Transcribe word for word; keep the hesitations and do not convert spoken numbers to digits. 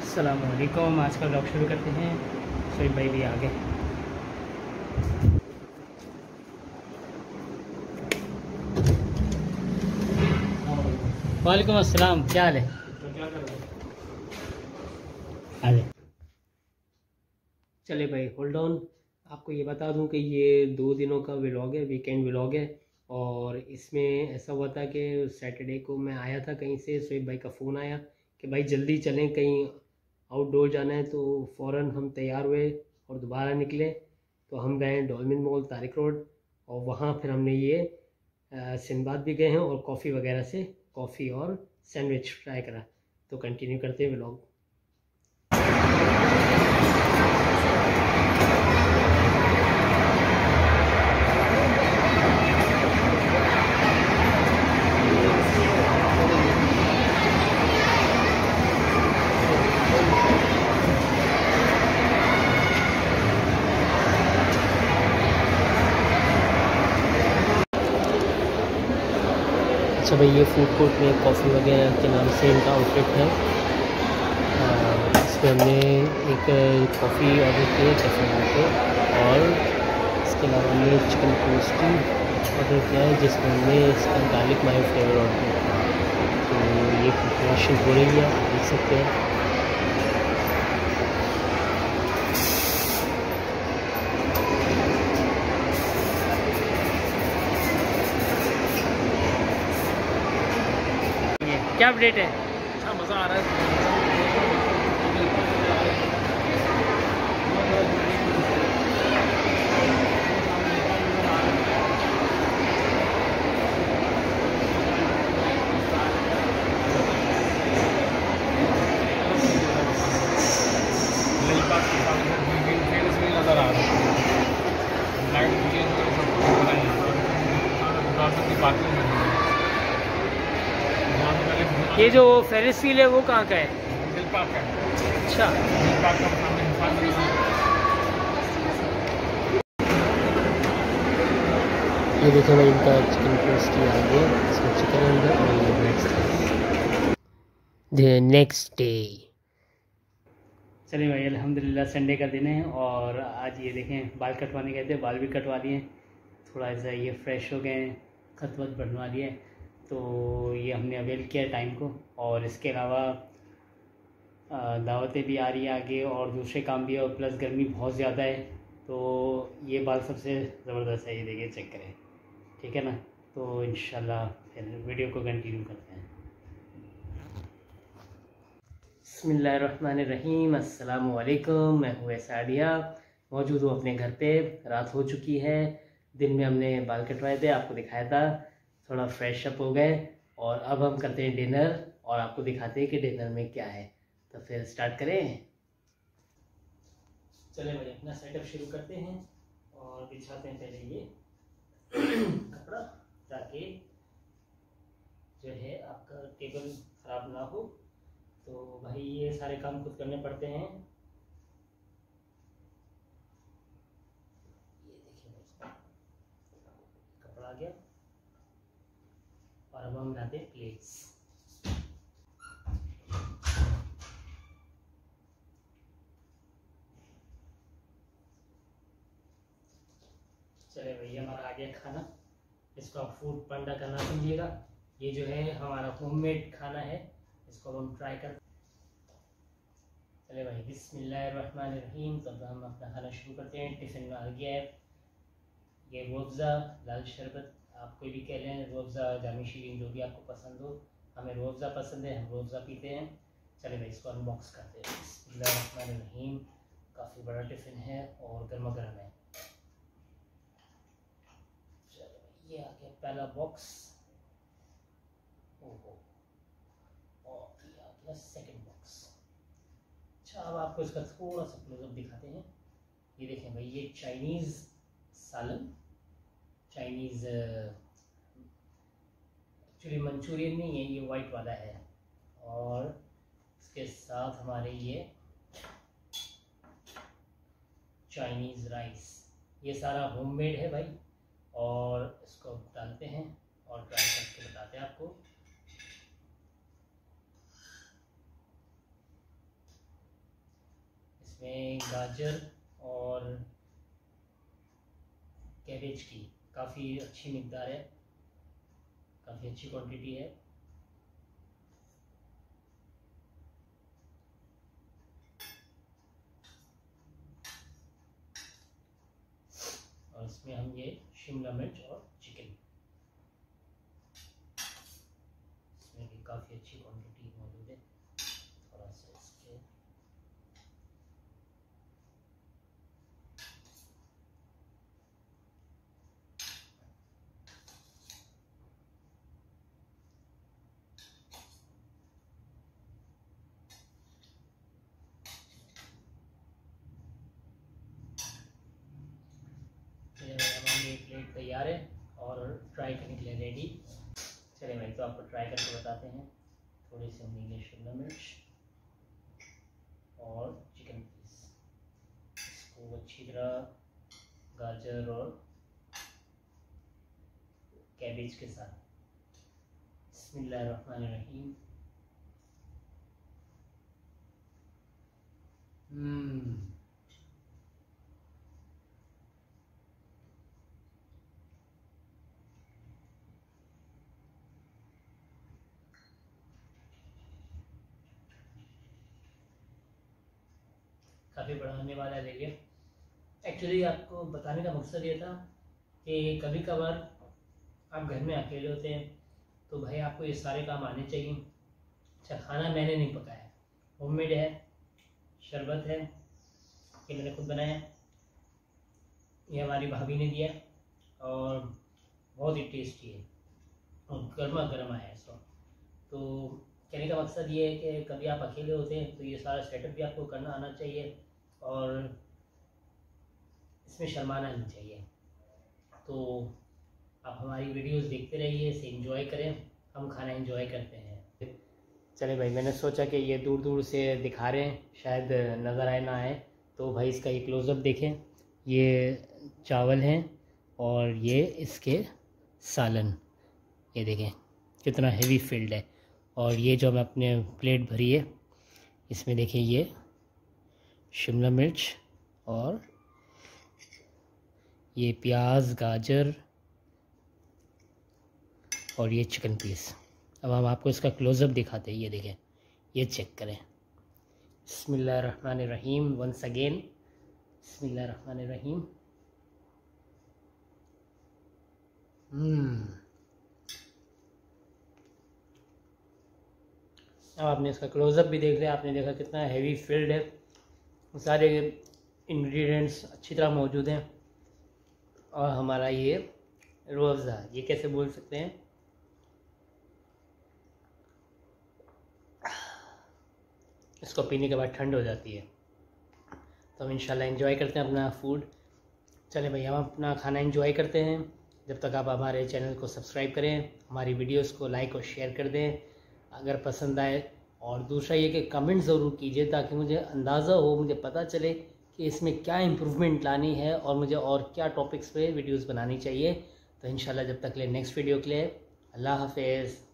अस्सलामुअलैकुम। आज का व्लॉग शुरू करते हैं। शोएब भाई भी आ गए। वालेकुम अस्सलाम, क्या हाल है? आ गए। चले भाई, होल्ड ऑन। आपको ये बता दूं कि ये दो दिनों का व्लॉग है, वीकेंड व्लॉग है। और इसमें ऐसा हुआ था कि सैटरडे को मैं आया था कहीं से, शोएब भाई का फ़ोन आया कि भाई जल्दी चलें, कहीं आउटडोर जाना है। तो फ़ौरन हम तैयार हुए और दोबारा निकले। तो हम गए डॉल्मिन मॉल, तारिक रोड, और वहाँ फिर हमने ये सिंदबाद भी गए हैं और कॉफ़ी वगैरह से कॉफ़ी और सैंडविच ट्राई करा। तो कंटिन्यू करते हैं व्लॉग। अच्छा भाई, ये फूड कोर्ट में कॉफ़ी वगैरह के नाम से इनका आउटलेट है। इसमें हमने एक कॉफ़ी ऑर्डर की है कैफे पे, और इसके अलावा हमने चिकन टोस्टी ऑर्डर किया है जिसमें हमने इसका गार्लिक मायो फ्लेवर ऑर्डर किया है। तो ये प्रिपरेशन हो रही है, आप देख सकते हैं। क्या अपडेट है? अच्छा मज़ा आ रहा है। नज़र आ रहा है लाइट मुझे बातें ये जो फेरिस व्हील है वो कहाँ का है? दिल पाक है। अच्छा, दिल पाक का सामने इंसान नहीं है। ये देखो भाई, इनका चिकन टोस्टी आ गया, इसमें चिकन अंदर और ये ब्रेड। The next day. चलिए भाई, अल्हम्दुलिल्लाह संडे का दिन है और आज ये देखें बाल कटवाने गए थे, बाल भी कटवा लिए, थोड़ा सा ये फ्रेश हो गए, खत वत बनवा लिए। तो ये हमने अवेल किया टाइम को। और इसके अलावा दावतें भी आ रही है आगे और दूसरे काम भी है, और प्लस गर्मी बहुत ज़्यादा है। तो ये बाल सबसे ज़बरदस्त है, ये देखिए, चेक करें, ठीक है ना। तो इंशाल्लाह फिर वीडियो को कंटिन्यू करते हैं। बिस्मिल्लाहिर्रहमानिर्रहीम, अस्सलामु अलैकुम। मैं हूँ सादिया, मौजूद हूँ अपने घर पे। रात हो चुकी है, दिन में हमने बाल कटवाए थे, आपको दिखाया था, थोड़ा फ्रेश अप हो गए। और अब हम करते हैं डिनर और आपको दिखाते हैं कि डिनर में क्या है। तो फिर स्टार्ट करें। चले भाई, अपना सेटअप शुरू करते हैं और बिछाते हैं पहले ये कपड़ा, ताकि जो है आपका टेबल ख़राब ना हो। तो भाई ये सारे काम खुद करने पड़ते हैं। ये देखिए भाई, कपड़ा आ गया और अब हम बनाते हैं प्लेट्स। चले भैया, हमारा आ गया खाना। इसको आप फूड पांडा का ना समझिएगा, ये जो है हमारा होममेड खाना है, इसको हम ट्राई कर। चले भाई, बिस्मिल्लाहिर्रहमानिर्रहीम। तो हम अपना खाना शुरू करते हैं। टिफ़िन में आ गया है ये रूअफ़ज़ा, लाल शरबत, आप कोई भी कह लें, रूअफ़ज़ा, जामी शीरीन, जो भी आपको पसंद हो। हमें रूअफ़ज़ा पसंद है, हम रूअफ़ज़ा पीते हैं। चले भाई, इसको अनबॉक्स करते हैं। बिस्मिल्लाहिर्रहमानिर्रहीम। काफ़ी बड़ा टिफ़िन है और गर्मा गर्म है। ये आ गया पहला बॉक्स, ओहो, और ये आ गया सेकंड बॉक्स। अच्छा, अब आपको इसका थोड़ा सा क्लोजअप दिखाते हैं। ये देखें भाई, ये चाइनीज़ सालन, चाइनीज़ एक्चुअली मंचूरियन नहीं है, ये वाइट वाला है। और इसके साथ हमारे ये चाइनीज़ राइस, ये सारा होममेड है भाई। और इसको डालते हैं और ट्राई करके बताते हैं आपको। इसमें गाजर और कैबेज की काफ़ी अच्छी मिकदार है, काफ़ी अच्छी क्वांटिटी है। और इसमें हम ये शिमला मिर्च और चिकन, इसमें भी काफ़ी अच्छी क्वांटिटी मौजूद है। थोड़ा सा इसके हमारी प्लेट तैयार है और ट्राई करने के लिए रेडी। चलिए भाई, तो आपको ट्राई करके बताते हैं। थोड़ी सी हमने लिए शिमला मिर्च और चिकन पीस, इसको अच्छी तरह गाजर और कैबेज के साथ। बिस्मिल्लाहिर्रहमानिर्रहीम। हम्म काफ़ी बढ़ाने वाला है। देखिए, एक्चुअली आपको बताने का मकसद ये था कि कभी कभार आप घर में अकेले होते हैं तो भाई आपको ये सारे काम आने चाहिए। अच्छा, खाना मैंने नहीं पकाया, होममेड है, शरबत है, ये मैंने खुद बनाया, ये हमारी भाभी ने दिया और बहुत ही टेस्टी है और गर्मा गर्म आया इसको। तो कहने का मकसद ये है कि कभी आप अकेले होते हैं तो ये सारा सेटअप भी आपको करना आना चाहिए और इसमें शर्माना नहीं चाहिए। तो आप हमारी वीडियोस देखते रहिए, इसे एंजॉय करें, हम खाना एंजॉय करते हैं। चले भाई, मैंने सोचा कि ये दूर दूर से दिखा रहे हैं, शायद नज़र आए ना आए, तो भाई इसका ये क्लोज़अप देखें। ये चावल हैं और ये इसके सालन, ये देखें कितना हेवी फील्ड है। और ये जो मैं अपने प्लेट भरी है, इसमें देखिए ये शिमला मिर्च और ये प्याज, गाजर और ये चिकन पीस। अब हम आपको इसका क्लोज़अप दिखाते हैं, ये देखें, ये चेक करें। बिस्मिल्लाहिर्रहमानिर्रहीम, वंस अगेन बिस्मिल्लाहिर्रहमानिर्रहीम। हम्म अब आपने इसका क्लोज़अप भी देख लिया, आपने देखा कितना हेवी फील्ड है, सारे इंग्रेडिएंट्स अच्छी तरह मौजूद हैं। और हमारा ये रूह अफ़ज़ा, ये कैसे बोल सकते हैं, इसको पीने के बाद ठंड हो जाती है। तो हम इंशाल्लाह एंजॉय करते हैं अपना फूड। चले भाई, हम अपना खाना एंजॉय करते हैं। जब तक आप हमारे चैनल को सब्सक्राइब करें, हमारी वीडियोस को लाइक और शेयर कर दें अगर पसंद आए। और दूसरा ये कि कमेंट ज़रूर कीजिए ताकि मुझे अंदाज़ा हो, मुझे पता चले कि इसमें क्या इम्प्रूवमेंट लानी है और मुझे और क्या टॉपिक्स पे वीडियोस बनानी चाहिए। तो इंशाल्लाह जब तक ले नेक्स्ट वीडियो के लिए अल्लाह हाफ़िज़।